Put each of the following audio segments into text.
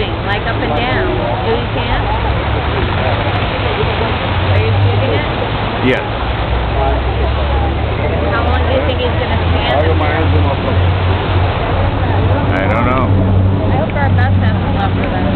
shooting, like up and down. Do you can? Are you shooting it? Yes. How long do you think he's going to stand in there? I don't know. I hope our bus hasn't left for that.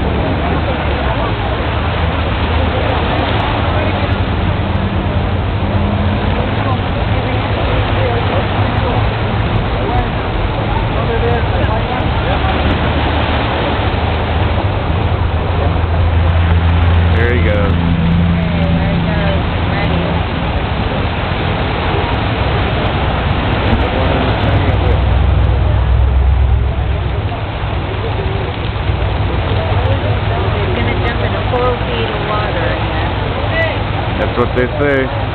There he goes. That's what they say.